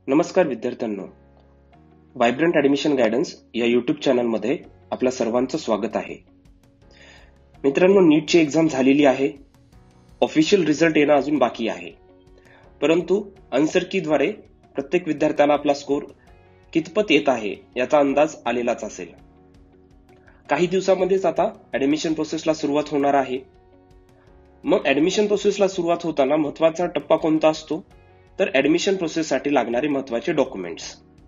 नमस्कार विद्यार्थ्यांनो, vibrant admission guidance या युट्यूब चॅनलमध्ये आपल्या सर्वांचं स्वागत आहे. मित्रांनो, नीटची एक्झाम झालेली आहे. ऑफिशियल रिझल्ट येणं अजून बाकी आहे, परंतु आन्सर कीद्वारे प्रत्येक विद्यार्थ्याला आपला स्कोर कितपत येत आहे याचा अंदाज आलेलाच असेल. काही दिवसांमध्येच आता ऍडमिशन प्रोसेसला सुरुवात होणार आहे. मग ऍडमिशन प्रोसेसला सुरुवात होताना महत्वाचा टप्पा कोणता असतो, तर ऍडमिशन प्रोसेससाठी लागणारे महत्वाचे डॉक्युमेंट्स.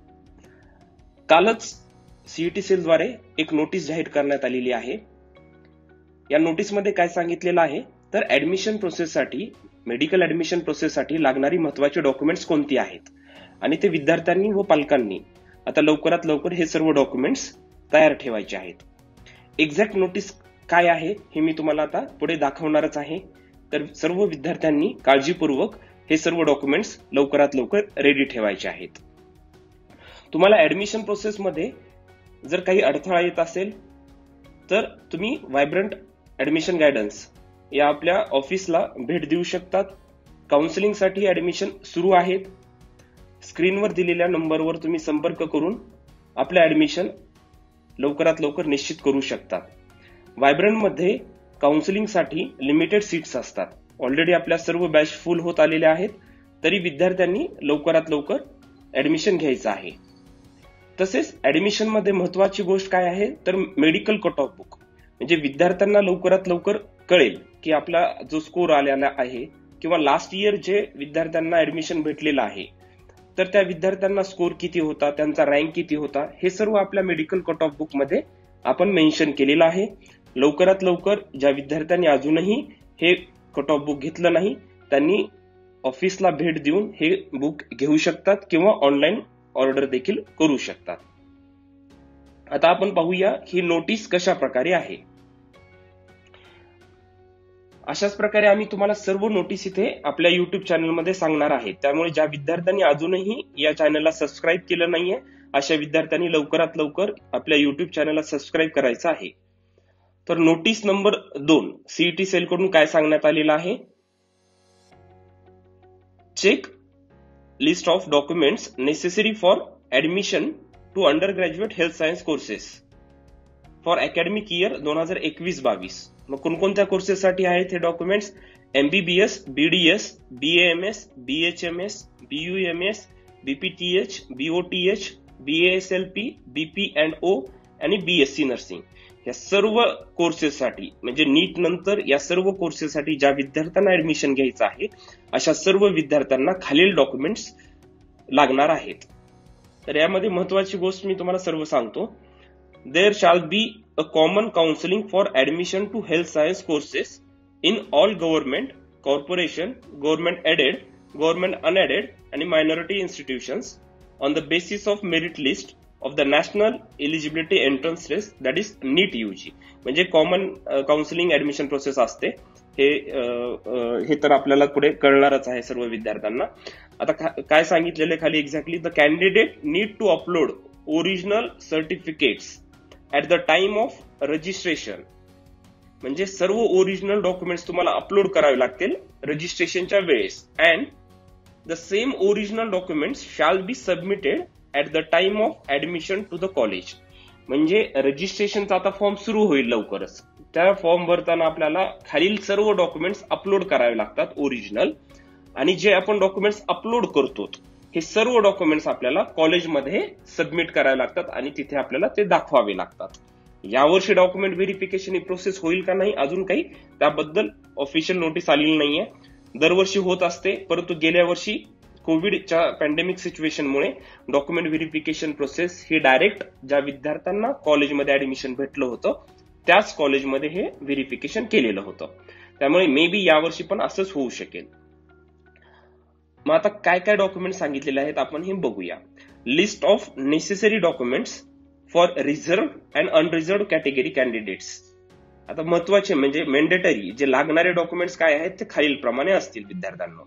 कालच सीईटी सेलद्वारे एक नोटीस जाहीर करण्यात आलेली आहे. या नोटीसमध्ये काय सांगितलेलं आहे, तर ऍडमिशन प्रोसेससाठी, मेडिकल ऍडमिशन प्रोसेससाठी लागणारी महत्वाची डॉक्युमेंट्स कोणती आहेत आणि ते विद्यार्थ्यांनी व पालकांनी आता लवकरात लवकर हे सर्व डॉक्युमेंट्स तयार ठेवायचे आहेत. एक्झॅक्ट नोटीस काय आहे हे मी तुम्हाला आता पुढे दाखवणारच आहे. तर सर्व विद्यार्थ्यांनी काळजीपूर्वक हे सर्व डॉक्युमेंट्स लवकरात लवकर रेडी ठेवायचे आहेत. तुम्हाला ऍडमिशन प्रोसेसमध्ये जर काही अडथळा येत असेल तर तुम्ही व्हायब्रंट ऍडमिशन गायडन्स या आपल्या ऑफिसला भेट देऊ शकतात. काउन्सिलिंगसाठी ऍडमिशन सुरू आहेत. स्क्रीनवर दिलेल्या नंबरवर तुम्ही संपर्क करून आपलं ऍडमिशन लवकरात लवकर निश्चित करू शकता. व्हायब्रंटमध्ये काउन्सिलिंगसाठी लिमिटेड सीट्स असतात. ऑलरेडी आपल्या सर्व बॅच फुल होत आलेल्या आहेत, तरी विद्यार्थ्यांनी लवकरात लवकर ऍडमिशन घ्यायचं आहे. तसेच ऍडमिशन मध्ये महत्वाची गोष्ट काय आहे, तर मेडिकल कट ऑफ बुक. म्हणजे विद्यार्थ्यांना लवकरात लवकर कळेल की आपला जो स्कोर आलेला आहे किंवा लास्ट इयर जे विद्यार्थ्यांना ऍडमिशन भेटलेलं आहे, तर त्या विद्यार्थ्यांना स्कोर किती होता, त्यांचा रँक किती होता, हे सर्व आपल्या मेडिकल कट ऑफ बुक मध्ये आपण मेन्शन केलेलं आहे. लवकरात लवकर ज्या विद्यार्थ्यांनी अजूनही हे कट ऑफ बुक घेतलं नाही, त्यांनी ऑफिसला भेट देऊन हे बुक घेऊ शकतात किंवा ऑनलाईन ऑर्डर देखील करू शकतात. आता आपण पाहूया ही नोटीस कशा प्रकारे आहे. अशाच प्रकारे आम्ही तुम्हाला सर्व नोटीस इथे आपल्या युट्यूब चॅनलमध्ये सांगणार आहे. त्यामुळे ज्या विद्यार्थ्यांनी अजूनही या चॅनलला सबस्क्राईब केलं नाहीये, अशा विद्यार्थ्यांनी लवकरात लवकर आपल्या युट्यूब चॅनलला सबस्क्राईब करायचं आहे. तर नोटीस नंबर 2 सीईटी सेल कडून काय सांगण्यात आलेलं आहे, check list of documents necessary for admission to under graduate health science courses for academic year 2021-22. मग कोणकोणत्या कोर्सेससाठी आहेत हे documents? MBBS, BDS, BAMS, BHMS, BUMS, BPTH, BOTH, BASLP, बीपीएंडओ आणि बीएससी नर्सिंग. या सर्व कोर्सेससाठी, म्हणजे नीट नंतर या सर्व कोर्सेससाठी ज्या विद्यार्थ्यांना ऍडमिशन घ्यायचं आहे, अशा सर्व विद्यार्थ्यांना खालील डॉक्युमेंट्स लागणार आहेत. तर यामध्ये महत्वाची गोष्ट मी तुम्हाला सर्व सांगतो. There shall be a common counselling for admission to health science courses in all government, corporation, government aided, government unaided आणि minority institutions on the basis of merit list of the national eligibility entrance test, that is NEET UG. म्हणजे common counselling admission process असते. हे तर आपल्याला पुढे कळणारच आहे सर्व विद्यार्थ्यांना. आता काय सांगितलेलं खाली exactly, the candidate need to upload original certificates at the time of registration. म्हणजे सर्व ओरिजिनल डॉक्युमेंट्स तुम्हाला अपलोड करावे लागतील रजिस्ट्रेशनच्या वेळेस. And the same original documents shall be submitted at the time of admission to the college. म्हणजे रजिस्ट्रेशनचा आता फॉर्म सुरू होईल लवकरच. त्या फॉर्म भरताना आपल्याला खालील सर्व डॉक्युमेंट्स अपलोड करावे लागतात ओरिजिनल. आणि जे आपण डॉक्युमेंट्स अपलोड करतो हे सर्व डॉक्युमेंट्स आपल्याला कॉलेजमध्ये सबमिट करावे लागतात आणि तिथे आपल्याला ते दाखवावे लागतात. यावर्षी डॉक्युमेंट व्हेरिफिकेशन ही प्रोसेस होईल का नाही अजून काही त्याबद्दल ऑफिशियल नोटीस आलेली नाहीये. दरवर्षी होत असते, परंतु गेल्या वर्षी कोविडच्या पॅन्डेमिक सिच्युएशनमुळे डॉक्युमेंट व्हेरिफिकेशन प्रोसेस ही डायरेक्ट ज्या विद्यार्थ्यांना कॉलेजमध्ये ऍडमिशन भेटलं होतं त्याच कॉलेजमध्ये हे व्हेरिफिकेशन केलेलं होतं. त्यामुळे मे बी यावर्षी पण असंच होऊ शकेल. मग आता काय काय डॉक्युमेंट सांगितलेले आहेत आपण हे बघूया. List of necessary documents for reserve and unreserve category candidates. आता महत्वाचे म्हणजे मॅन्डेटरी जे लागणारे डॉक्युमेंट्स काय आहेत ते खालीलप्रमाणे असतील विद्यार्थ्यांना.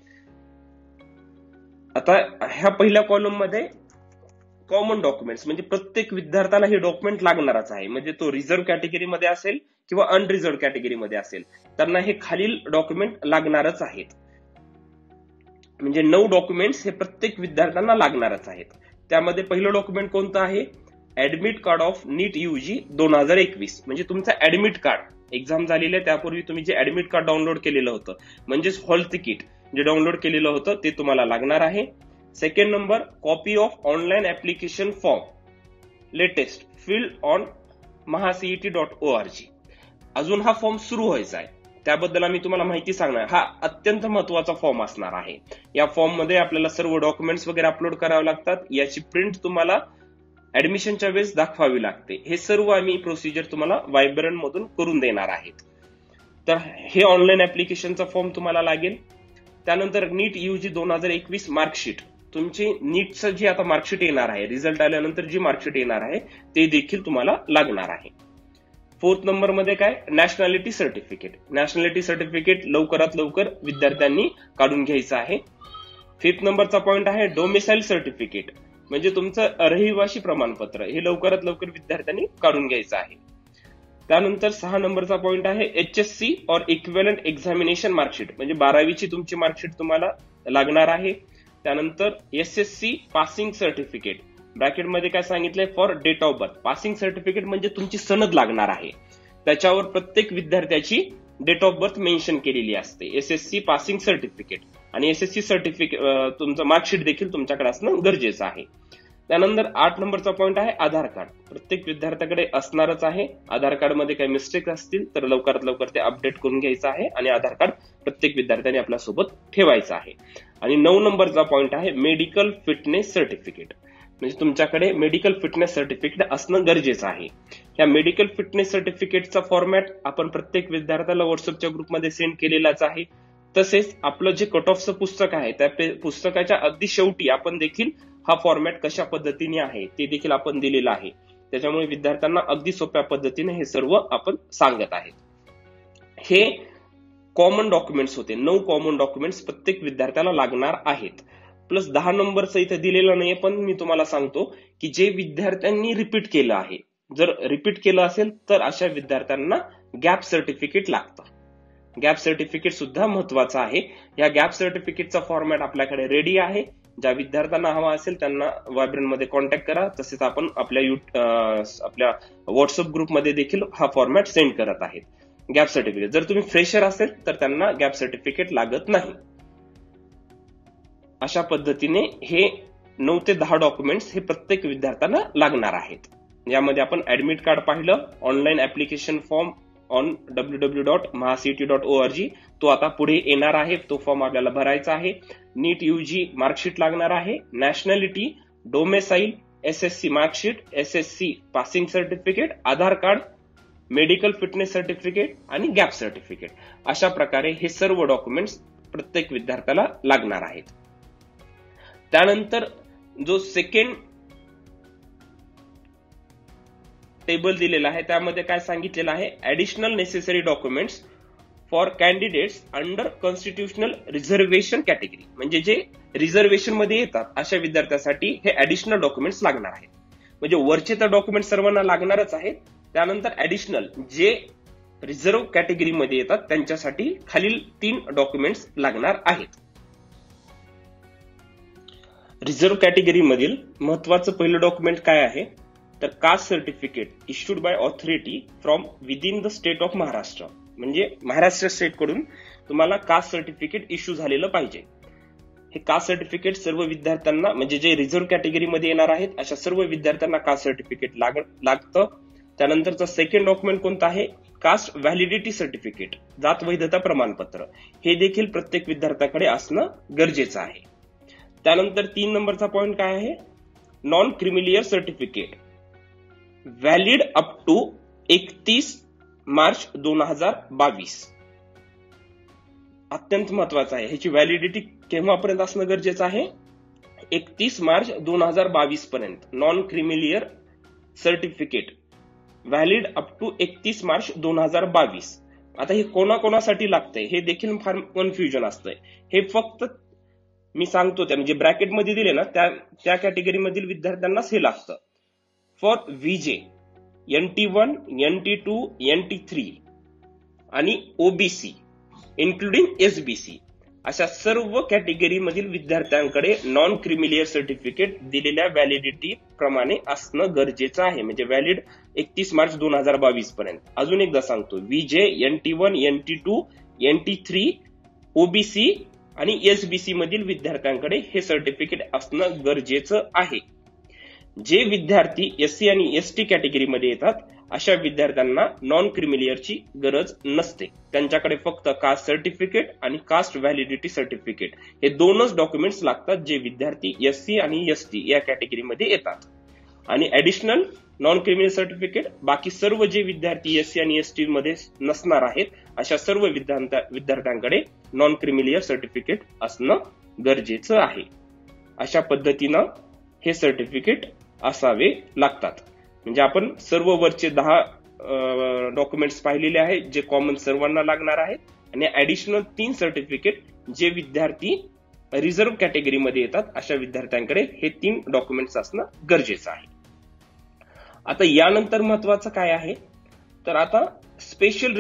आता ह्या पहिल्या कॉलम मध्ये कॉमन डॉक्युमेंट्स, म्हणजे प्रत्येक विद्यार्थ्याला हे डॉक्युमेंट लागणारच आहे. म्हणजे तो रिझर्व्ह कॅटेगरीमध्ये असेल किंवा अनरिझर्व्ह कॅटेगरीमध्ये असेल, त्यांना हे खालील डॉक्युमेंट लागणारच आहेत. म्हणजे 9 डॉक्युमेंट्स हे प्रत्येक विद्यार्थ्यांना लागणारच आहेत. त्यामध्ये पहिलं डॉक्युमेंट कोणतं आहे? Admit card of NEET UG 2021, म्हणजे तुमचं ऍडमिट कार्ड एक्झाम झालेली आहे त्यापूर्वी तुम्ही जे ऍडमिट कार्ड डाउनलोड केलेलं होतं म्हणजेच हॉल तिकीट जे डाउनलोड केलेलं होतं ते तुम्हाला लागणार आहे. Second number, copy of online application form latest filled on mahacet.org. अजून हा फॉर्म सुरू व्हायचा आहे, त्याबद्दल आम्ही तुम्हाला माहिती सांगणार. हा अत्यंत महत्वाचा फॉर्म असणार आहे. या फॉर्म मध्ये आपल्याला सर्व डॉक्युमेंट्स वगैरे अपलोड करावे लागतात. याची प्रिंट तुम्हाला ऍडमिशनच्या वेळेस दाखवावी लागते. हे सर्व आम्ही प्रोसिजर तुम्हाला वायब्रंट मधून करून देणार आहेत. तर हे ऑनलाईन ऍप्लिकेशनचा फॉर्म तुम्हाला लागेल. त्यानंतर नीट यूजी 2021 मार्कशीट, तुमची नीटचं जे आता मार्कशीट येणार आहे, रिझल्ट आल्यानंतर जी मार्कशीट येणार आहे ते देखील तुम्हाला लागणार आहे. फोर्थ नंबर मध्ये काय? Nationality certificate. नॅशनॅलिटी सर्टिफिकेट लवकरात लवकर विद्यार्थ्यांनी काढून घ्यायचं आहे. फिफ्थ नंबरचा पॉइंट आहे डोमिसाईल सर्टिफिकेट, म्हणजे तुमचं रहिवासी प्रमाणपत्र हे लवकरात लवकर विद्यार्थ्यांनी काढून घ्यायचं आहे. त्यानंतर 6 नंबरचा पॉइंट आहे HSC और इक्विव्हॅलंट एक्झामिनेशन मार्कशीट, म्हणजे 12वीची तुमची मार्कशीट तुम्हाला लागणार आहे. त्यानंतर SSC पासिंग सर्टिफिकेट, ब्रॅकेटमध्ये काय सांगितलंय? For date of birth. Passing certificate म्हणजे तुमची सनद लागणार आहे, त्याच्यावर प्रत्येक विद्यार्थ्याची डेट ऑफ बर्थ मेन्शन केलेली असते. SSC पासिंग सर्टिफिकेट आणि SSC सर्टिफिकेट तुमचं मार्कशीट देखील तुमच्याकडे असणं गरजेचं आहे. त्यानंतर 8 नंबरचा पॉइंट आहे आधार कार्ड. प्रत्येक विद्यार्थ्याकडे असणारच आहे. आधार कार्ड मध्ये काही मिस्टेक असतील तर लवकरात लवकर ते अपडेट करून घ्यायचं आहे आणि आधार कार्ड प्रत्येक विद्यार्थ्याने आपल्या सोबत ठेवायचं आहे. आणि 9 नंबरचा पॉइंट आहे मेडिकल फिटनेस सर्टिफिकेट, म्हणजे तुमच्याकडे मेडिकल फिटनेस सर्टिफिकेट असणं गरजेचं आहे. या मेडिकल फिटनेस सर्टिफिकेटचा फॉर्मॅट आपण प्रत्येक विद्यार्थ्याला व्हॉट्सअपच्या ग्रुपमध्ये सेंड केलेलाच आहे. तसेच आपलं जे कट ऑफचं पुस्तक आहे त्या पुस्तकाच्या अगदी शेवटी आपण देखील हा फॉर्मॅट कशा पद्धतीने आहे ते देखील आपण दिलेला आहे. त्याच्यामुळे विद्यार्थ्यांना अगदी सोप्या पद्धतीने हे सर्व आपण सांगत आहेत. हे कॉमन डॉक्युमेंट्स होते. 9 कॉमन डॉक्युमेंट्स प्रत्येक विद्यार्थ्याला लागणार आहेत. प्लस 10 नंबरचं इथे दिलेलं नाहीये, पण मी तुम्हाला सांगतो की जे विद्यार्थ्यांनी रिपीट केलं आहे, जर रिपीट केलं असेल तर अशा विद्यार्थ्यांना गॅप सर्टिफिकेट लागतं. गॅप सर्टिफिकेट सुद्धा महत्वाचं आहे. या गॅप सर्टिफिकेटचा फॉर्मॅट आपल्याकडे रेडी आहे. ज्या विद्यार्थ्यांना हवा असेल त्यांना वायब्रंट मध्ये कॉन्टॅक्ट करा. तसेच आपण आपल्या व्हॉट्सअप ग्रुपमध्ये देखील हा फॉर्मॅट सेंड करत आहेत. गॅप सर्टिफिकेट जर तुम्ही फ्रेशर असेल तर त्यांना गॅप सर्टिफिकेट लागत नाही. अशा पद्धतीने हे 9 ते 10 डॉक्युमेंट्स हे प्रत्येक विद्यार्थ्यांना लागणार आहेत. यामध्ये आपण ऍडमिट कार्ड पाहिलं, online application form on www.mahacet.org तो आता पुढे येणार आहे, तो फॉर्म आपल्याला भरायचा आहे. नीट यूजी मार्कशीट लागणार आहे. Nationality, domicile, SSC marksheet, SSC passing certificate, Aadhaar card, medical fitness certificate आणि गॅप सर्टिफिकेट. अशा प्रकारे हे सर्व डॉक्युमेंट्स प्रत्येक विद्यार्थ्याला लागणार आहेत. त्यानंतर जो सेकंड टेबल दिलेला आहे त्यामध्ये काय सांगितलेलं आहे? Additional necessary documents for candidates under constitutional reservation category, म्हणजे जे रिझर्वेशन मध्ये येतात अशा विद्यार्थ्यांसाठी हे ऍडिशनल डॉक्युमेंट्स लागणार आहेत. म्हणजे वरचे तर डॉक्युमेंट सर्वांना लागणारच आहेत. त्यानंतर ऍडिशनल जे रिझर्व्ह कॅटेगरीमध्ये येतात त्यांच्यासाठी खालील 3 डॉक्युमेंट्स लागणार आहेत. रिझर्व्ह कॅटेगरी मधील महत्वाचं पहिलं डॉक्युमेंट काय आहे तर caste certificate issued by authority from within the state of Maharashtra, म्हणजे महाराष्ट्र स्टेट कडून तुम्हाला कास्ट सर्टिफिकेट इश्यू झालेलं पाहिजे. हे कास्ट सर्टिफिकेट सर्व विद्यार्थ्यांना, म्हणजे जे रिझर्व्ह कॅटेगरीमध्ये येणार आहेत अशा सर्व विद्यार्थ्यांना कास्ट सर्टिफिकेट लागतं. त्यानंतरचं सेकंड डॉक्युमेंट कोणतं आहे? कास्ट व्हॅलिडिटी सर्टिफिकेट, जात वैधता प्रमाणपत्र. हे देखील प्रत्येक विद्यार्थ्याकडे असणं गरजेचं आहे. त्यानंतर 3 नंबरचा पॉइंट काय आहे? Non creamy layer certificate valid up to 31 March 2022. अत्यंत महत्वाचं आहे. ह्याची व्हॅलिडिटी केव्हापर्यंत असणं गरजेचं आहे? 31 मार्च 2022 पर्यंत. Non creamy layer certificate valid up to 31 March 2022. आता हे कोणाकोणासाठी लागतंय हे देखील फार कन्फ्युजन असतंय. हे फक्त मी सांगतो त्या म्हणजे ब्रॅकेटमध्ये दिले ना त्या कॅटेगरीमधील विद्यार्थ्यांनाच हे लागतं. For VJ, NT1, NT2, NT3 आणि OBC इन्क्लुडिंग SBC अशा सर्व कॅटेगरी मधील विद्यार्थ्यांकडे नॉन क्रिमिलियर सर्टिफिकेट दिलेल्या व्हॅलिडिटी प्रमाणे असणं गरजेचं आहे. म्हणजे व्हॅलिड 31 मार्च 2022 पर्यंत. अजून एकदा सांगतो, VJ, NT1, NT2, NT3, OBC आणि SBC मधील विद्यार्थ्यांकडे हे सर्टिफिकेट असणं गरजेचं आहे. जे विद्यार्थी SC आणि ST कॅटेगरीमध्ये येतात अशा विद्यार्थ्यांना नॉन क्रिमिलियरची गरज नसते. त्यांच्याकडे फक्त कास्ट सर्टिफिकेट आणि कास्ट व्हॅलिडिटी सर्टिफिकेट हे दोनच डॉक्युमेंट्स लागतात जे विद्यार्थी SC आणि ST या कॅटेगरीमध्ये येतात. आणि ऍडिशनल नॉन क्रिमिनल सर्टिफिकेट बाकी सर्व जे विद्यार्थी SC आणि ST मध्ये नसणार आहेत अशा सर्व विद्यार्थ्यांकडे नॉन क्रिमिलियर सर्टिफिकेट असणं गरजेचं आहे. अशा पद्धतीनं हे सर्टिफिकेट असावे लागतात. म्हणजे आपण सर्व वरचे 10 डॉक्युमेंट्स पाहिलेले आहेत जे कॉमन सर्वांना लागणार आहेत आणि ऍडिशनल 3 सर्टिफिकेट जे विद्यार्थी रिझर्व्ह कॅटेगरीमध्ये येतात अशा विद्यार्थ्यांकडे हे 3 डॉक्युमेंट्स असणं गरजेचं आहे. आता यानंतर महत्वाचं काय आहे तर आता स्पेशल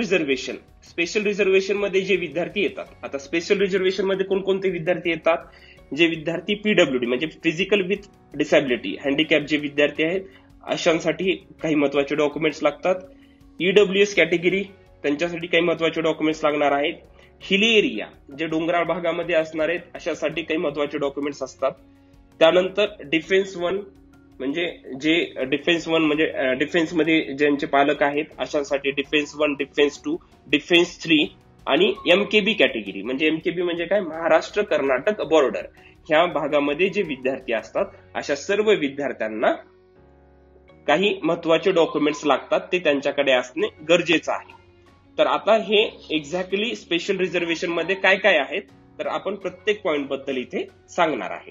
रिझर्वेशन मध्ये जे विद्यार्थी येतात. आता स्पेशल रिझर्वेशन मध्ये कोणकोणते विद्यार्थी येतात? जे विद्यार्थी PWD म्हणजे फिजिकल विथ डिसॅबिलिटी हँडिकॅप जे विद्यार्थी आहेत अशांसाठी काही महत्वाचे डॉक्युमेंट्स लागतात. EWS कॅटेगरी त्यांच्यासाठी काही महत्वाचे डॉक्युमेंट्स लागणार आहेत. हिली एरिया जे डोंगराळ भागामध्ये असणार आहेत अशासाठी काही महत्वाचे डॉक्युमेंट्स असतात. त्यानंतर डिफेन्स 1 म्हणजे जे डिफेन्स मध्ये ज्यांचे पालक आहेत अशांसाठी डिफेन्स 1, डिफेन्स 2, डिफेन्स 3 आणि MKB कॅटेगरी म्हणजे MKB म्हणजे काय, महाराष्ट्र कर्नाटक बॉर्डर ह्या भागामध्ये जे विद्यार्थी असतात अशा सर्व विद्यार्थ्यांना काही महत्वाचे डॉक्युमेंट्स लागतात ते त्यांच्याकडे असणे गरजेचं आहे. तर आता हे एक्झॅक्टली स्पेशल रिझर्वेशन मध्ये काय काय आहेत तर आपण प्रत्येक पॉइंट बद्दल इथे सांगणार आहेत.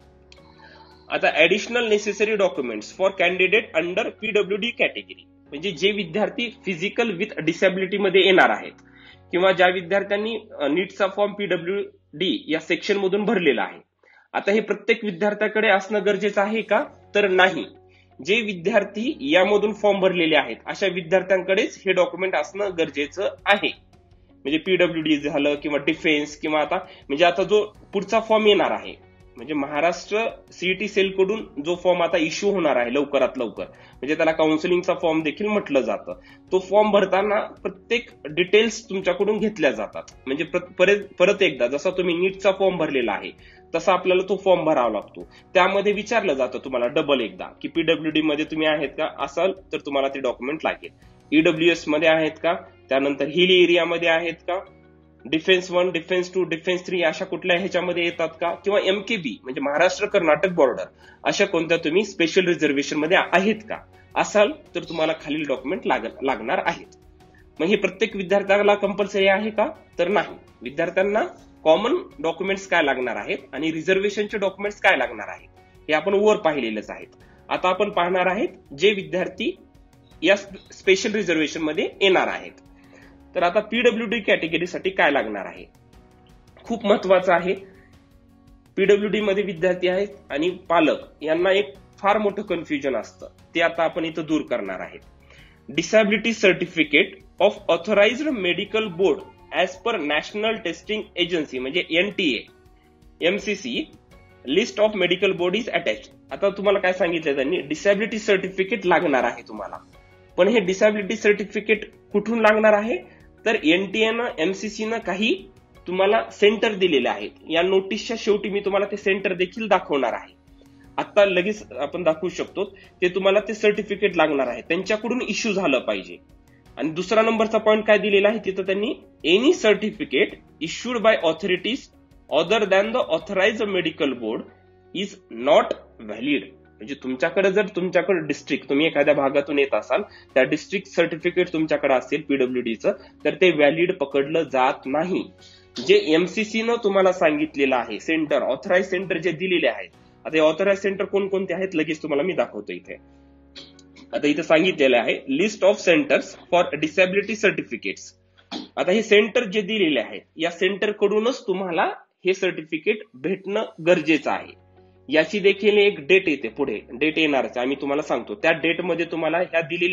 आता additional necessary documents for candidate under PWD category म्हणजे जे विद्यार्थी फिजिकल विथ डिसॅबिलिटी मध्ये येणार आहेत किंवा ज्या विद्यार्थ्यांनी नीटचा फॉर्म PWD या सेक्शन मधून भरलेला आहे. आता हे प्रत्येक विद्यार्थ्याकडे असणं गरजेचं आहे का तर नाही. जे विद्यार्थी यामधून फॉर्म भरलेले आहेत अशा विद्यार्थ्यांकडेच हे डॉक्युमेंट असणं गरजेचं आहे. म्हणजे PWD झालं किंवा डिफेन्स किंवा आता जो पुढचा फॉर्म येणार आहे म्हणजे महाराष्ट्र CET सेल कडून जो फॉर्म आता इश्यू होणार आहे लवकरात लवकर म्हणजे त्याला काउन्सिलिंगचा फॉर्म देखील म्हटलं जातं. तो फॉर्म भरताना प्रत्येक डिटेल्स तुमच्याकडून घेतल्या जातात. म्हणजे परत एकदा जसा तुम्ही नीटचा फॉर्म भरलेला आहे तसा आपल्याला तो फॉर्म भरावा लागतो. त्यामध्ये विचारलं जातं तुम्हाला डबल एकदा की PWD मध्ये तुम्ही आहेत का, असाल तर तुम्हाला ते डॉक्युमेंट लागेल. EWS मध्ये आहेत का, त्यानंतर हिल एरियामध्ये आहेत का, डिफेन्स 1, डिफेन्स 2, डिफेन्स 3 अशा कुठल्या ह्याच्यामध्ये येतात का किंवा MKB म्हणजे महाराष्ट्र कर्नाटक बॉर्डर अशा कोणत्या तुम्ही स्पेशल रिझर्वेशन मध्ये आहेत का, असाल तर तुम्हाला खालील डॉक्युमेंट लागणार आहेत. मग हे प्रत्येक विद्यार्थ्याला कंपल्सरी आहे का तर नाही. विद्यार्थ्यांना कॉमन डॉक्युमेंट्स काय लागणार आहेत आणि रिझर्वेशनचे डॉक्युमेंट्स काय लागणार आहेत हे आपण वर पाहिलेलेच आहेत. आता आपण पाहणार आहेत जे विद्यार्थी या स्पेशल रिझर्वेशन मध्ये येणार आहेत. तर आता PWD कॅटेगरीसाठी काय लागणार आहे खूप महत्वाचं आहे. PWD मध्ये विद्यार्थी आहेत आणि पालक यांना एक फार मोठं कन्फ्युजन असतं ते आता आपण इथं दूर करणार आहेत. Disability certificate of authorised medical board as per national testing agency म्हणजे NTA MCC list of medical board is attach. आता तुम्हाला काय सांगितलं त्यांनी, डिसॅबिलिटी सर्टिफिकेट लागणार आहे तुम्हाला. पण हे डिसॅबिलिटी सर्टिफिकेट कुठून लागणार आहे तर NTA MCC काही तुम्हाला सेंटर दिलेले आहेत. या नोटीसच्या शेवटी मी तुम्हाला ते सेंटर देखील दाखवणार आहे. आता लगेच आपण दाखवू शकतो. ते तुम्हाला ते सर्टिफिकेट लागणार आहे, त्यांच्याकडून इश्यू झालं पाहिजे. आणि दुसरा नंबरचा पॉइंट काय दिलेला आहे तिथं त्यांनी, any certificate issued by authorities other than the authorised medical board is not valid. म्हणजे तुमच्याकडे डिस्ट्रिक्ट तुम्ही एखाद्या भागातून येत असाल त्या डिस्ट्रिक्ट सर्टिफिकेट तुमच्याकडे असेल PWDचं तर ते व्हॅलिड पकडलं जात नाही. जे MCC न तुम्हाला सांगितलेलं आहे सेंटर, ऑथराइज सेंटर जे दिलेले आहेत. आता हे ऑथराइज सेंटर कोणकोणते आहेत लगेच तुम्हाला मी दाखवतो इथे. आता इथे सांगितलेलं आहे list of centres for disability certificates. आता हे सेंटर जे दिलेले आहेत या सेंटर कडूनच तुम्हाला हे सर्टिफिकेट भेटणं गरजेचं आहे. याची देखील एक डेट येते, पुढे डेट येणारच आम्ही तुम्हाला सांगतो. त्या डेटमध्ये तुम्हाला ह्या दिलेल्या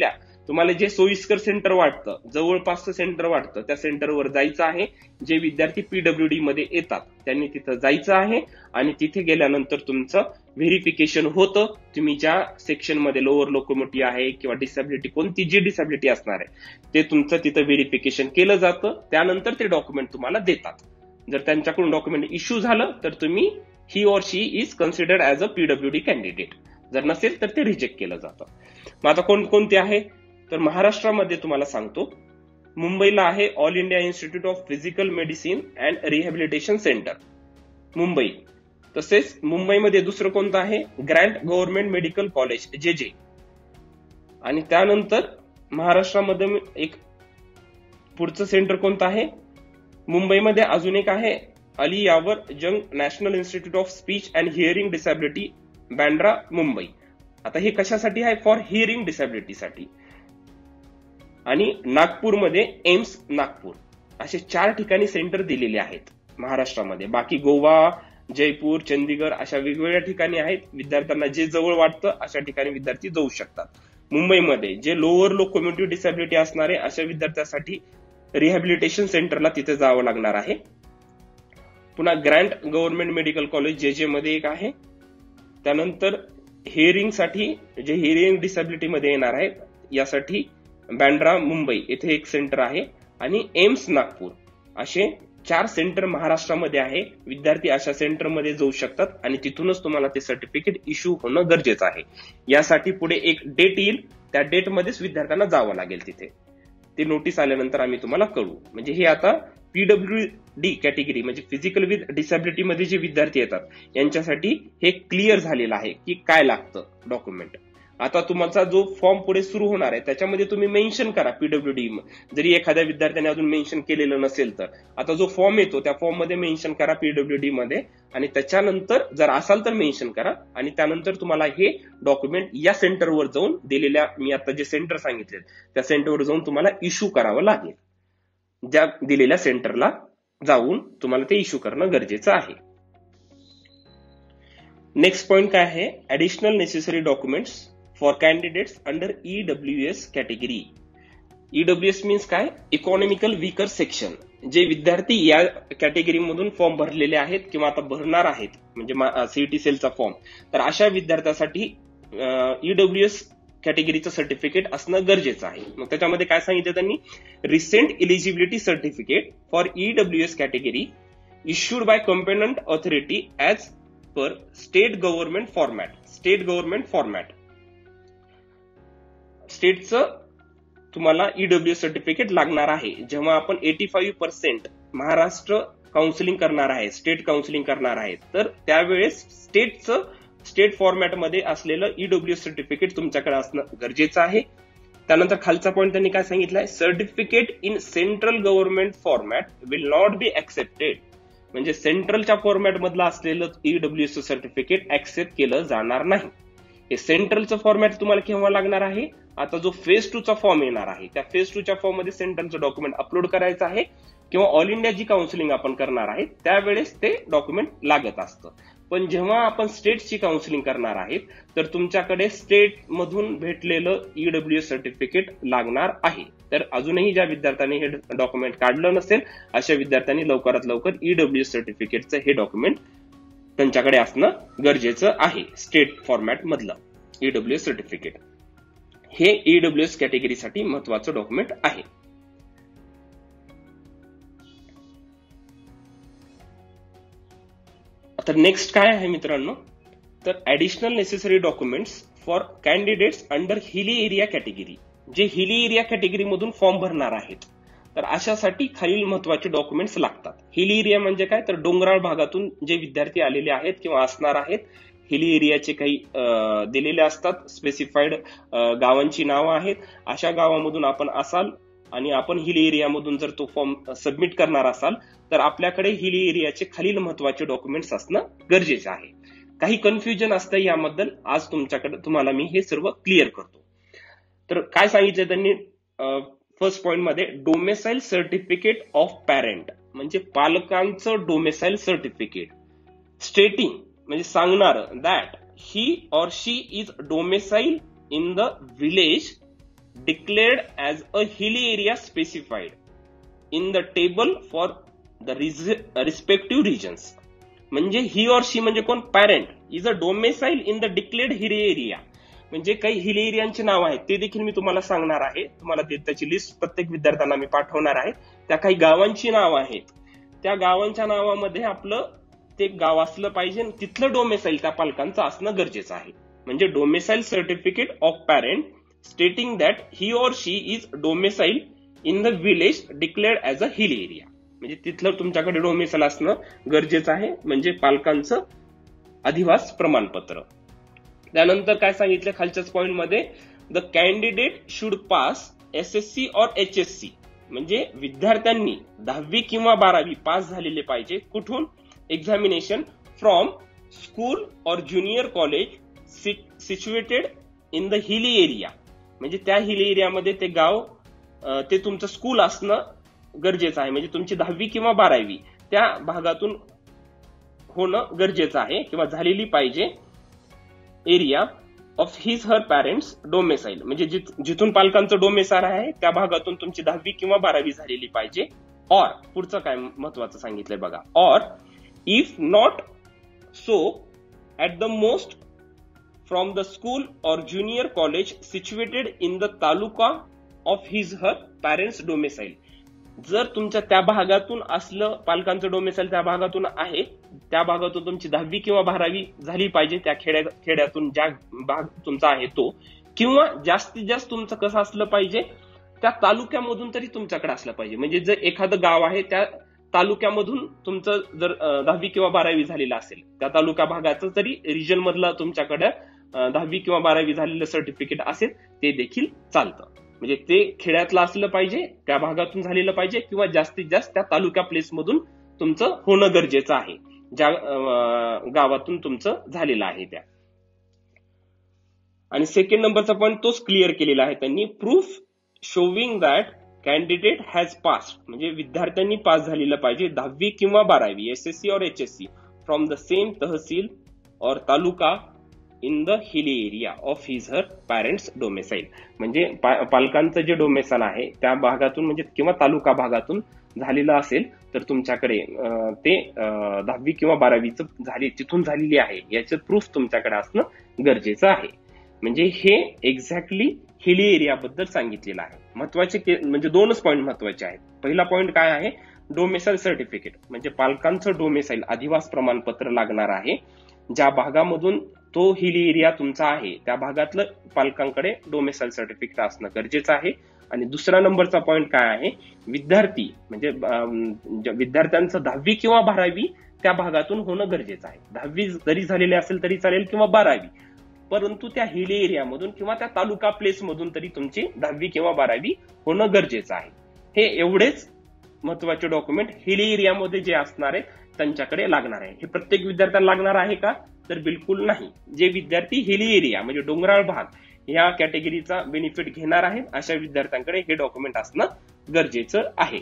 तुम्हाला जे सोयीस्कर सेंटर वाटतं, जवळपासचं सेंटर वाटतं, त्या सेंटरवर जायचं आहे. जे विद्यार्थी पीडब्ल्यूडी मध्ये येतात त्यांनी तिथं जायचं आहे आणि तिथे गेल्यानंतर तुमचं व्हेरिफिकेशन होतं. तुम्ही ज्या सेक्शन मध्ये लोअर लोकोमोटिव्ह आहे किंवा डिसॅबिलिटी, कोणती जी डिसॅबिलिटी असणार आहे ते तुमचं तिथं व्हेरिफिकेशन केलं जातं. त्यानंतर ते डॉक्युमेंट तुम्हाला देतात. जर त्यांच्याकडून डॉक्युमेंट इश्यू झालं तर तुम्ही he or she is considered as a PWD candidate. जर नसेल तर ते रिजेक्ट केलं जातं. मग आता कोणकोणते आहे तर महाराष्ट्रामध्ये तुम्हाला सांगतो. मुंबईला आहे all India institute of physical medicine and rehabilitation centre Mumbai. तसेच मुंबईमध्ये दुसरं कोणतं आहे ग्रँट गव्हर्नमेंट मेडिकल कॉलेज जे. आणि त्यानंतर महाराष्ट्रामध्ये एक पुढचं सेंटर कोणतं आहे मुंबईमध्ये अजून एक आहे Ali Yavar Jung national institute of speech and hearing disability Bandra Mumbai. आता हे कशासाठी आहे फॉर हिअरिंग डिसॅबिलिटीसाठी. आणि नागपूरमध्ये एम्स नागपूर. असे 4 ठिकाणी सेंटर दिलेले आहेत महाराष्ट्रामध्ये. बाकी गोवा, जयपूर, चंदीगड अशा वेगवेगळ्या ठिकाणी आहेत. विद्यार्थ्यांना जे जवळ वाटतं अशा ठिकाणी विद्यार्थी जाऊ शकतात. मुंबईमध्ये जे लोअर लोकोमोटिव्ह डिसॅबिलिटी असणारे अशा विद्यार्थ्यांसाठी रिहॅबिलिटेशन सेंटरला तिथे जावं लागणार आहे. पुन्हा ग्रँट गव्हर्नमेंट मेडिकल कॉलेज जे मध्ये एक आहे. त्यानंतर हिअरिंग साठी जे हिअरिंग डिसॅबिलिटी मध्ये येणार आहेत यासाठी बँड्रा मुंबई येथे एक सेंटर आहे. आणि एम्स नागपूर असे 4 सेंटर महाराष्ट्रामध्ये आहे. विद्यार्थी अशा सेंटरमध्ये जाऊ शकतात आणि तिथूनच तुम्हाला ते सर्टिफिकेट इश्यू होणं गरजेचं आहे. यासाठी पुढे एक डेट येईल, त्या डेटमध्येच विद्यार्थ्यांना जावं लागेल तिथे. ते नोटीस आल्यानंतर आम्ही तुम्हाला कळवू. म्हणजे हे आता पीडब्ल्यूडी कॅटेगरी म्हणजे फिजिकल विथ डिसॅबिलिटी मध्ये जे विद्यार्थी येतात यांच्यासाठी हे क्लिअर झालेलं आहे की काय लागतं डॉक्युमेंट. आता तुमचा जो फॉर्म पुढे सुरू होणार आहे त्याच्यामध्ये तुम्ही मेन्शन करा पीडब्ल्यूडी. जरी एखाद्या विद्यार्थ्याने अजून मेन्शन केलेलं नसेल तर आता जो फॉर्म येतो त्या फॉर्म मध्ये मेन्शन करा पीडब्ल्यूडी मध्ये. आणि त्याच्यानंतर जर असाल तर मेन्शन करा. आणि त्यानंतर तुम्हाला हे डॉक्युमेंट या सेंटरवर जाऊन दिलेल्या मी आता जे सेंटर सांगितले त्या सेंटरवर जाऊन तुम्हाला इश्यू करावं लागेल. ज्या दिलेल्या सेंटरला जाऊन तुम्हाला ते इश्यू करणं गरजेचं आहे. नेक्स्ट पॉइंट काय आहे additional necessary documents for candidates under EWS category. EWS means काय इकॉनॉमिकल वीकर सेक्शन. जे विद्यार्थी या कॅटेगरीमधून फॉर्म भरलेले आहेत किंवा आता भरणार आहेत म्हणजे सीईटी सेलचा फॉर्म, तर अशा विद्यार्थ्यांसाठी ईडब्ल्यूएस कॅटेगरीचं सर्टिफिकेट असणं गरजेचं आहे. मग त्याच्यामध्ये काय सांगितलं त्यांनी recent eligibility certificate for EWS category issued by competent authority as per state government format. State government format स्टेटचं तुम्हाला ईडब्ल्यूएस सर्टिफिकेट लागणार आहे. जेव्हा आपण 85% महाराष्ट्र काउन्सिलिंग करणार आहे, स्टेट काउन्सिलिंग करणार आहे, तर त्यावेळेस स्टेट फॉर्मॅटमध्ये असलेलं ईडब्ल्यूएस सर्टिफिकेट तुमच्याकडे असणं गरजेचं आहे. त्यानंतर खालचा पॉईंट त्यांनी काय सांगितलंय certificate in central government format will not be accepted. म्हणजे सेंट्रलच्या फॉर्मॅट मधलं असलेलं ईडब्ल्यूएस सर्टिफिकेट ऍक्सेप्ट केलं जाणार नाही. हे सेंट्रलचं फॉर्मॅट तुम्हाला केव्हा लागणार आहे आता जो फेज 2 चा फॉर्म येणार आहे त्या फेज 2 च्या फॉर्म मध्ये सेंट्रलचं डॉक्युमेंट अपलोड करायचं आहे किंवा ऑल इंडिया जी काउन्सिलिंग आपण करणार आहे त्यावेळेस ते डॉक्युमेंट लागत असतं. पण जेव्हा आपण स्टेटची काउन्सिलिंग करणार आहेत तर तुमच्याकडे स्टेट मधून भेटलेलं ईडब्ल्यूएस सर्टिफिकेट लागणार आहे. तर अजूनही ज्या विद्यार्थ्यांनी हे डॉक्युमेंट काढलं नसेल अशा विद्यार्थ्यांनी लवकरात लवकर ईडब्ल्यूएस सर्टिफिकेटचं हे डॉक्युमेंट त्यांच्याकडे असणं गरजेचं आहे. स्टेट फॉर्मॅट मधलं ईडब्ल्यूएस सर्टिफिकेट हे ईडब्ल्यूएस कॅटेगरीसाठी महत्वाचं डॉक्युमेंट आहे. तर नेक्स्ट काय आहे मित्रांनो तर additional necessary documents for candidates under hilly area category. जे हिली एरिया कॅटेगरी मधून फॉर्म भरणार आहेत तर अशासाठी खालील महत्वाचे डॉक्युमेंट्स लागतात. हिली एरिया म्हणजे काय तर डोंगराळ भागातून जे विद्यार्थी आलेले आहेत किंवा असणार आहेत. हिली एरियाचे काही दिलेले असतात स्पेसिफाईड गावांची नावं आहेत. अशा गावामधून आपण असाल आणि आपण हिली एरियामधून जर तो फॉर्म सबमिट करणार असाल तर आपल्याकडे हिली एरियाचे खालील महत्वाचे डॉक्युमेंट्स असणं गरजेचं आहे. काही कन्फ्युजन असतं याबद्दल आज तुम्हाला मी हे सर्व क्लिअर करतो. तर काय सांगितलं त्यांनी फर्स्ट पॉइंट मध्ये डोमेसाईल सर्टिफिकेट ऑफ पॅरेंट म्हणजे पालकांचं डोमेसाईल सर्टिफिकेट स्टेटिंग म्हणजे सांगणार that he or she is domicile in the village declared as a hilly area specified in the table for the respective regions. म्हणजे ही or she म्हणजे कोण, parent is a domicile in the declared hilly area. म्हणजे काही हिली एरियांची नाव आहेत ते देखील मी तुम्हाला सांगणार आहे. तुम्हाला त्याची लिस्ट प्रत्येक विद्यार्थ्यांना मी पाठवणार आहे. त्या काही गावांची नाव आहेत, त्या गावांच्या नावामध्ये आपलं ते गाव असलं पाहिजे, तिथलं डोमेसाईल त्या पालकांचं असणं गरजेचं आहे. म्हणजे domicile certificate of parent stating that he or she is domicile in the village declared as a hill area. म्हणजे तिथलं तुमच्याकडे डोमेसाईल असणं गरजेचं आहे, म्हणजे पालकांचं अधिवास प्रमाणपत्र. त्यानंतर काय सांगितलं खालच्याच पॉइंट मध्ये, the candidate should pass SSC or HSC. म्हणजे विद्यार्थ्यांनी 10वी किंवा 12वी पास झालेले पाहिजे. कुठून, examination from school or junior college situated in the hilly area. म्हणजे त्या हिली एरियामध्ये ते गाव, ते तुमचं स्कूल असणं गरजेचं आहे. म्हणजे तुमची 10वी किंवा 12वी त्या भागातून होणं गरजेचं आहे किंवा झालेली पाहिजे. Area of his her parents domicile. म्हणजे जिथून पालकांचं डोमेसाईल आहे त्या भागातून तुमची 10वी किंवा 12वी झालेली पाहिजे. और पुढचं काय महत्वाचं सांगितलंय बघा, or if not so at the most from the school or junior college situated in the taluka of his her parents domicile. जर तुमच्या त्या भागातून असलं, पालकांचं डोमेसाईल त्या भागातून आहे, त्या भागातून तुमची 10वी किंवा 12वी झाली पाहिजे, त्या खेड्यातून ज्या भाग तुमचा आहे तो, किंवा जास्तीत जास्त तुमचं कसं असलं पाहिजे, त्या तालुक्यामधून तरी तुमच्याकडे असलं पाहिजे. म्हणजे जर एखादं गाव आहे त्या तालुक्यामधून तुमचं जर 10वी किंवा 12वी झालेलं असेल, त्या तालुका भागाचं तरी रिजन मधलं तुमच्याकडे 10वी किंवा 12वी झालेलं सर्टिफिकेट असेल ते देखील चालतं. म्हणजे ते खेड्यातलं असलं पाहिजे, त्या भागातून झालेलं पाहिजे, किंवा जास्तीत जास्त त्या तालुका प्लेस मधून तुमचं होणं गरजेचं आहे, ज्या गावातून तुमचं झालेलं आहे त्या. आणि सेकंड नंबरचा पॉईंट तोच क्लिअर केलेला आहे त्यांनी, proof showing that candidate has pass. म्हणजे विद्यार्थ्यांनी पास झालेलं पाहिजे 10वी किंवा 12वी SSC or HSC from the same tehsil or taluka in the hilly area of his her parents domicile. म्हणजे पालकांचं जे डोमेसाईल आहे त्या भागातून म्हणजे किंवा तालुका भागातून झालेलं असेल तर तुमच्याकडे ते 10वी किंवा 12वीच तिथून झालेली आहे याचं प्रूफ तुमच्याकडे असणं गरजेचं आहे. म्हणजे हे एक्झॅक्टली हिली एरिया बद्दल सांगितलेलं आहे. महत्वाचे म्हणजे दोनच पॉईंट महत्वाचे आहेत. पहिला पॉईंट काय आहे, डोमेसाईल सर्टिफिकेट. म्हणजे पालकांचं डोमेसाईल अधिवास प्रमाणपत्र लागणार आहे. ज्या भागामधून तो हिली एरिया तुमचा आहे त्या भागातलं पालकांकडे डोमेसाईल सर्टिफिकेट असणं गरजेचं आहे. आणि दुसरा नंबरचा पॉईंट काय आहे, विद्यार्थी म्हणजे विद्यार्थ्यांचं 10वी किंवा 12वी त्या भागातून होणं गरजेचं आहे. 10वी जरी झालेली असेल तरी चालेल किंवा 12वी, परंतु त्या हिली एरियामधून किंवा त्या तालुका प्लेस मधून तरी तुमची 10वी किंवा 12वी होणं गरजेचं आहे. हे एवढेच महत्वाचे डॉक्युमेंट हिली एरियामध्ये जे असणार आहे त्यांच्याकडे लागणार आहे. हे प्रत्येक विद्यार्थ्यांना लागणार आहे का, तर बिलकुल नाही. जे विद्यार्थी हिली एरिया म्हणजे डोंगराळ भाग या कॅटेगरीचा बेनिफिट घेणार आहेत अशा विद्यार्थ्यांकडे हे डॉक्युमेंट असणं गरजेचं आहे.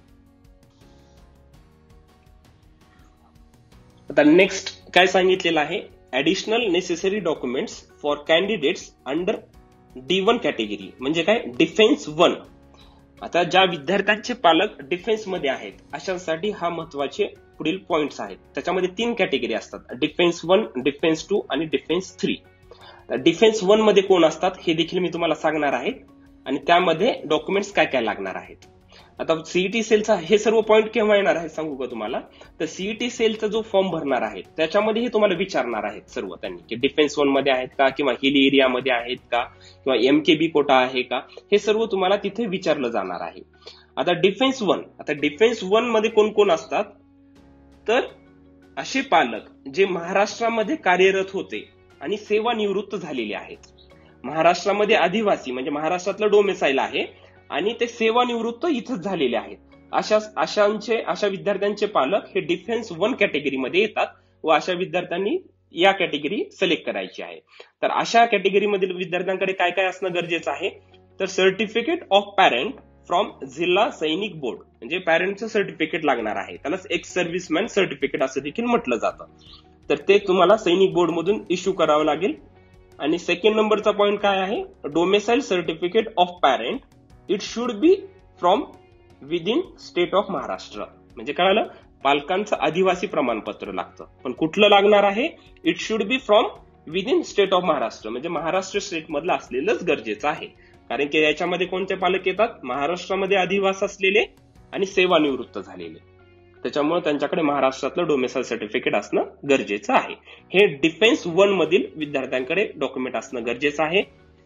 आता नेक्स्ट काय सांगितलेलं आहे, additional necessary documents for candidates under D1 category. म्हणजे काय, डिफेन्स 1. आता ज्या विद्यार्थ्यांचे पालक डिफेन्स मध्ये आहेत अशांसाठी हा महत्वाचे पुढील पॉइंट्स आहेत. त्याच्यामध्ये 3 कॅटेगरी असतात, डिफेन्स 1, डिफेन्स 2 आणि डिफेन्स 3. डिफेन्स 1 मध्ये कोण असतात हे देखील मी तुम्हाला सांगणार आहे आणि त्यामध्ये डॉक्युमेंट्स काय काय लागणार आहेत. आता सीईटी सेलचा हे सर्व पॉइंट केव्हा येणार आहे सांगू का तुम्हाला, तर सीईटी सेलचा जो फॉर्म भरणार आहे त्याच्यामध्ये हे तुम्हाला विचारणार आहेत सर्व त्यांनी की डिफेन्स 1 मध्ये आहेत का किंवा हिली एरियामध्ये आहेत का किंवा MKB कोटा आहे का, हे सर्व तुम्हाला तिथे विचारलं जाणार आहे. आता डिफेन्स 1 मध्ये कोण कोण असतात, तर असे पालक जे महाराष्ट्रामध्ये कार्यरत होते आणि सेवानिवृत्त झालेले आहेत. महाराष्ट्रामध्ये आदिवासी म्हणजे महाराष्ट्रातलं डोमेसाईल आहे आणि ते सेवानिवृत्त इथंच झालेले आहेत. अशा विद्यार्थ्यांचे पालक हे डिफेन्स 1 कॅटेगरीमध्ये येतात व अशा विद्यार्थ्यांनी या कॅटेगरी सिलेक्ट करायची आहे. तर अशा कॅटेगरीमधील विद्यार्थ्यांकडे काय काय असणं गरजेचं आहे, तर सर्टिफिकेट ऑफ पॅरेंट फ्रॉम जिल्हा सैनिक बोर्ड. म्हणजे पॅरेंटचं सर्टिफिकेट लागणार आहे, त्याला एक्स सर्व्हिसमॅन सर्टिफिकेट असं देखील म्हटलं जातं. तर ते तुम्हाला सैनिक बोर्ड मधून इश्यू करावं लागेल. आणि सेकंड नंबरचा पॉईंट काय आहे, domicile certificate of parent it should be from within state of Maharashtra. म्हणजे कळालं, पालकांचं आदिवासी प्रमाणपत्र लागतं, पण कुठलं लागणार आहे, it should be from within state of Maharashtra, म्हणजे महाराष्ट्र स्टेट मधलं असलेलंच गरजेचं आहे. कारण की याच्यामध्ये कोणते पालक येतात, महाराष्ट्रामध्ये अधिवास असलेले आणि सेवानिवृत्त झालेले, त्याच्यामुळे त्यांच्याकडे महाराष्ट्रातलं डोमेसाईल सर्टिफिकेट असणं गरजेचं आहे. हे डिफेन्स 1 मधील विद्यार्थ्यांकडे डॉक्युमेंट असणं गरजेचं आहे.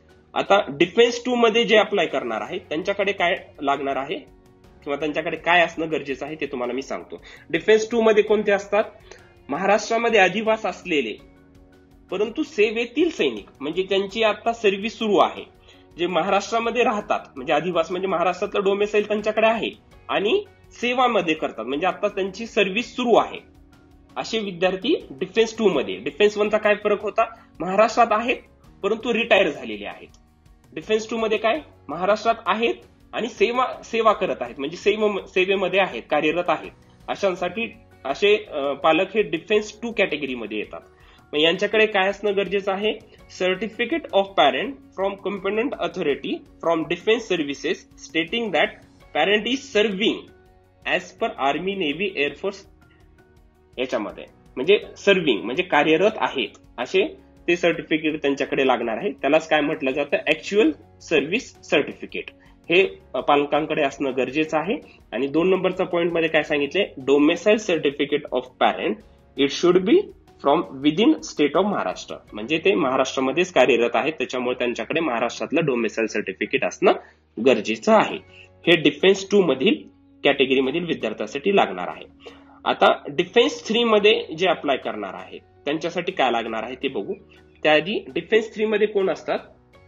आता डिफेन्स 2 मध्ये जे अप्लाय करणार आहे त्यांच्याकडे काय लागणार आहे किंवा त्यांच्याकडे काय असणं गरजेचं आहे ते तुम्हाला मी सांगतो. डिफेन्स 2 मध्ये कोणते असतात, महाराष्ट्रामध्ये अधिवास असलेले परंतु सेवेतील सैनिक, म्हणजे त्यांची आता सर्व्हिस सुरू आहे, जे महाराष्ट्रामध्ये राहतात, म्हणजे अधिवास म्हणजे महाराष्ट्रातलं डोमेसाईल त्यांच्याकडे आहे आणि सेवामध्ये करतात, म्हणजे आता त्यांची सर्व्हिस सुरू आहे, असे विद्यार्थी डिफेन्स 2 मध्ये. डिफेन्स 1 चा काय फरक होता, महाराष्ट्रात आहेत परंतु रिटायर झालेले आहेत. डिफेन्स 2 मध्ये काय, महाराष्ट्रात आहेत आणि सेवा करत आहेत, म्हणजे सेवेमध्ये आहेत, कार्यरत आहेत. अशांसाठी असे पालक हे डिफेन्स 2 कॅटेगरीमध्ये येतात. मग यांच्याकडे काय असणं गरजेचं आहे, certificate of parent from competent authority from defence services stating that parent is serving as per army, navy, air force. याच्यामध्ये म्हणजे सर्व्हिंग म्हणजे कार्यरत आहेत असे ते सर्टिफिकेट त्यांच्याकडे लागणार आहे. त्यालाच काय म्हटलं जातं, ऍक्च्युअल सर्व्हिस सर्टिफिकेट. हे पालकांकडे असणं गरजेचं आहे. आणि 2 नंबरचा पॉईंट मध्ये काय सांगितले, domicile certificate of parent it should be from within state of Maharashtra, म्हणजे ते महाराष्ट्रामध्येच कार्यरत आहेत, त्याच्यामुळे त्यांच्याकडे महाराष्ट्रातलं डोमेसाईल सर्टिफिकेट असणं गरजेचं आहे. हे डिफेन्स 2 मधील कॅटेगरीमधील विद्यार्थ्यांसाठी लागणार आहे. आता डिफेन्स 3 मध्ये जे अप्लाय करणार आहे त्यांच्यासाठी काय लागणार आहे ते बघू. त्याआधी डिफेन्स 3 मध्ये कोण असतात,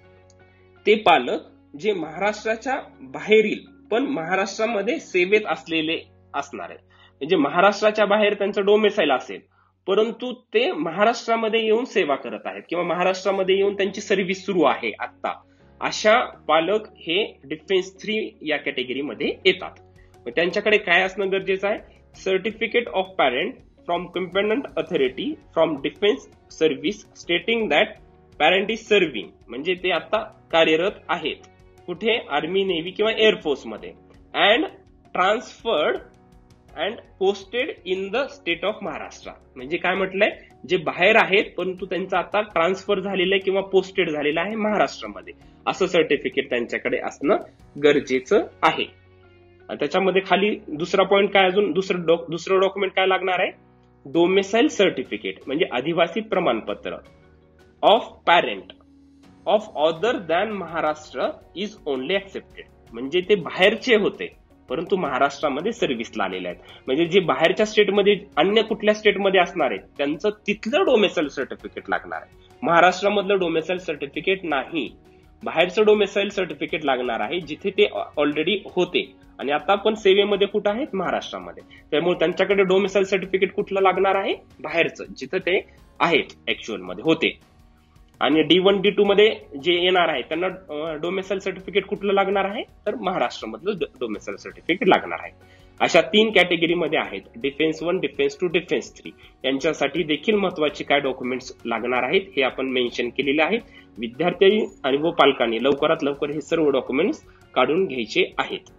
ते पालक जे महाराष्ट्राच्या बाहेरील पण महाराष्ट्रामध्ये सेवेत असलेले असणार आहे, म्हणजे महाराष्ट्राच्या बाहेर त्यांचं डोमेसाईल असेल परंतु ते महाराष्ट्रामध्ये येऊन सेवा करत आहेत किंवा महाराष्ट्रामध्ये येऊन त्यांची सर्व्हिस सुरू आहे आता, अशा पालक हे डिफेन्स 3 या कॅटेगरीमध्ये येतात. त्यांच्याकडे काय असणं गरजेचं आहे, certificate of parent from competent authority from defence service stating that parent is serving, म्हणजे ते आता कार्यरत आहेत कुठे, आर्मी, नेव्ही किंवा एअरफोर्स मध्ये, and transferred and posted in the state of Maharashtra. म्हणजे काय म्हटलंय, जे बाहेर आहेत परंतु त्यांचं आता ट्रान्सफर झालेलं आहे किंवा पोस्टेड झालेलं आहे महाराष्ट्रामध्ये, असं सर्टिफिकेट त्यांच्याकडे असणं गरजेचं आहे. त्याच्यामध्ये खाली दुसरा पॉईंट काय, अजून दुसरं डॉक्युमेंट काय लागणार आहे, डोमेसाईल सर्टिफिकेट म्हणजे आदिवासी प्रमाणपत्र of parent of other than Maharashtra is only accepted, म्हणजे ते बाहेरचे होते परंतु महाराष्ट्रामध्ये सर्व्हिसला आलेले आहेत, म्हणजे जे बाहेरच्या स्टेटमध्ये अन्य कुठल्या स्टेटमध्ये असणार आहेत त्यांचं तिथलं डोमेसाईल सर्टिफिकेट लागणार आहे. महाराष्ट्रामधलं डोमेसाईल सर्टिफिकेट नाही, बाहेरचं डोमेसाईल सर्टिफिकेट लागणार आहे जिथे ते ऑलरेडी होते आणि आता पण सेवेमध्ये कुठं आहेत, महाराष्ट्रामध्ये. त्यामुळे त्यांच्याकडे डोमेसाईल सर्टिफिकेट कुठलं लागणार आहे, बाहेरचं, जिथं ते आहेत ऍक्च्युअल मध्ये होते. आणि D1 D2 मध्ये जे येणार आहे त्यांना डोमेसाईल सर्टिफिकेट कुठलं लागणार आहे, तर महाराष्ट्रामधलं डोमेसाईल सर्टिफिकेट लागणार आहे. अशा 3 कॅटेगरीमध्ये आहेत, डिफेन्स 1, डिफेन्स 2, डिफेन्स 3. यांच्यासाठी देखील महत्वाचे काय डॉक्युमेंट्स लागणार आहेत हे आपण मेन्शन केलेले आहे. विद्यार्थी आणि व पालकांनी लवकरात लवकर हे सर्व डॉक्युमेंट्स काढून घ्यायचे आहेत.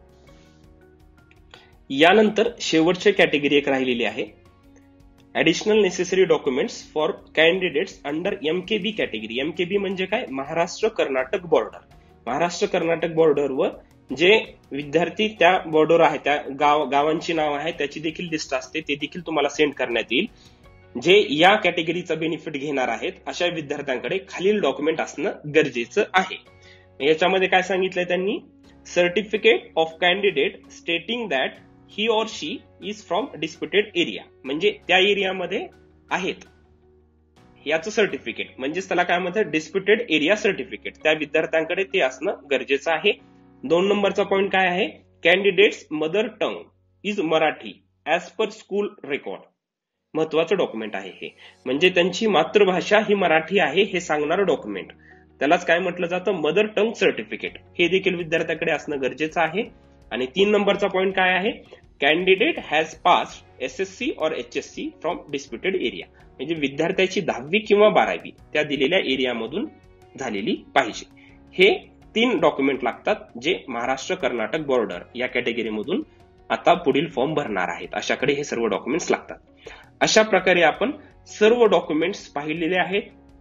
यानंतर शेवटची कॅटेगरी एक राहिलेली आहे, additional necessary documents for candidates under MKB category. MKB म्हणजे काय, महाराष्ट्र कर्नाटक बॉर्डर. महाराष्ट्र कर्नाटक बॉर्डरवर जे विद्यार्थी त्या बॉर्डर आहे, त्या गावांची नाव आहे त्याची देखील लिस्ट असते, ते देखील तुम्हाला सेंड करण्यात येईल. जे या कॅटेगरीचा बेनिफिट घेणार आहेत अशा विद्यार्थ्यांकडे खालील डॉक्युमेंट असणं गरजेचं आहे. याच्यामध्ये काय सांगितलंय त्यांनी, certificate of candidate stating that he or she is from disputed area, म्हणजे त्या एरियामध्ये आहेत याचं सर्टिफिकेट, म्हणजेच त्याला काय म्हणतात, डिस्प्युटेड एरिया सर्टिफिकेट. त्या विद्यार्थ्यांकडे ते असणं गरजेचं आहे. 2 नंबरचा पॉईंट काय आहे, candidates mother tongue is Marathi as per school record. महत्वाचं डॉक्युमेंट आहे हे, म्हणजे त्यांची मातृभाषा ही मराठी आहे हे सांगणारं डॉक्युमेंट, त्यालाच काय म्हटलं जातं, मदर टंग सर्टिफिकेट. हे देखील विद्यार्थ्याकडे असणं गरजेचं आहे. आणि 3 नंबरचा पॉईंट काय आहे, candidate has passed SSC or HSC from disputed area, म्हणजे विद्यार्थ्याची 10वी किंवा 12वी त्या दिलेल्या एरियामधून झालेली पाहिजे. हे 3 डॉक्युमेंट लागतात जे महाराष्ट्र कर्नाटक बॉर्डर या कॅटेगरीमधून आता पुढील फॉर्म भरणार आहेत अशाकडे हे सर्व डॉक्युमेंट्स लागतात. अशा प्रकारे आपण सर्व डॉक्युमेंट्स पाहिलेले आहेत.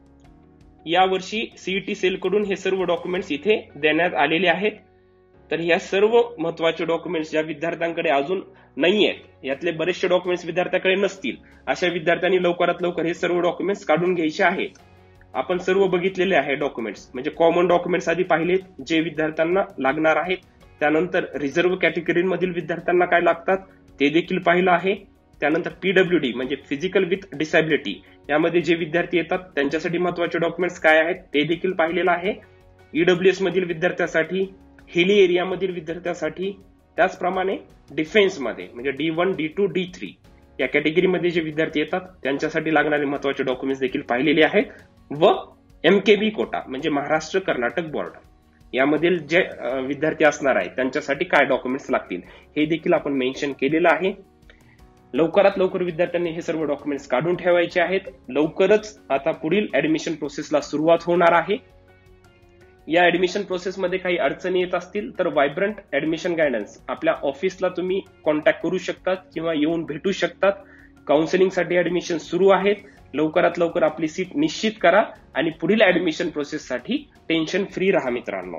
यावर्षी सीईटी सेल कडून हे सर्व डॉक्युमेंट्स इथे देण्यात आलेले आहेत. तर या सर्व महत्वाचे डॉक्युमेंट्स ज्या विद्यार्थ्यांकडे अजून नाही आहेत, यातले बरेचसे डॉक्युमेंट्स विद्यार्थ्याकडे नसतील, अशा विद्यार्थ्यांनी लवकरात लवकर हे सर्व डॉक्युमेंट्स काढून घ्यायचे आहेत. आपण सर्व बघितलेले आहे डॉक्युमेंट्स, म्हणजे कॉमन डॉक्युमेंट्स आधी पाहिलेत जे विद्यार्थ्यांना लागणार आहेत. त्यानंतर रिझर्व्ह कॅटेगरीमधील विद्यार्थ्यांना काय लागतात ते देखील पाहिलं आहे. त्यानंतर PWD म्हणजे फिजिकल विथ डिसॅबिलिटी यामध्ये जे विद्यार्थी येतात त्यांच्यासाठी महत्वाचे डॉक्युमेंट्स काय आहेत ते देखील पाहिलेलं आहे. EWS मधील विद्यार्थ्यांसाठी, हिली एरियामधील विद्यार्थ्यांसाठी, त्याचप्रमाणे डिफेन्समध्ये म्हणजे D1, D2, D3 या कॅटेगरीमध्ये जे विद्यार्थी येतात त्यांच्यासाठी लागणारे महत्वाचे डॉक्युमेंट्स देखील पाहिलेले आहेत. व MKB कोटा म्हणजे महाराष्ट्र कर्नाटक बॉर्डर यामधील जे विद्यार्थी असणार आहेत त्यांच्यासाठी काय डॉक्युमेंट्स लागतील हे देखील आपण मेन्शन केलेलं आहे. लवकरात लवकर विद्यार्थ्यांनी हे सर्व डॉक्युमेंट्स काढून ठेवायचे आहेत. लवकरच आता पुढील ऍडमिशन प्रोसेसला सुरुवात होणार आहे. या ऍडमिशन प्रोसेसमध्ये काही अडचणी येत असतील तर व्हायब्रंट ऍडमिशन गायडन्स आपल्या ऑफिसला तुम्ही कॉन्टॅक्ट करू शकतात किंवा येऊन भेटू शकतात. काउन्सिलिंगसाठी ऍडमिशन सुरू आहेत. लवकरात लवकर आपली सीट निश्चित करा आणि पुढील ऍडमिशन प्रोसेससाठी टेन्शन फ्री राहा मित्रांनो.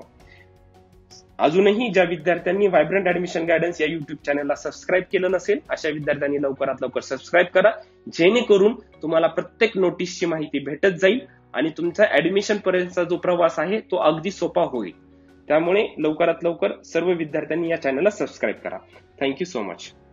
अजूनही ज्या विद्यार्थ्यांनी व्हायब्रंट ऍडमिशन गायडन्स या युट्यूब चॅनलला सबस्क्राईब केलं नसेल अशा विद्यार्थ्यांनी लवकरात लवकर सबस्क्राईब करा, जेणेकरून तुम्हाला प्रत्येक नोटीसची माहिती भेटत जाईल आणि तुमचा ऍडमिशन पर्यंतचा जो प्रवास आहे तो अगदी सोपा होईल. त्यामुळे लवकरात लवकर सर्व विद्यार्थ्यांनी या चॅनलला सबस्क्राईब करा. Thank you so much.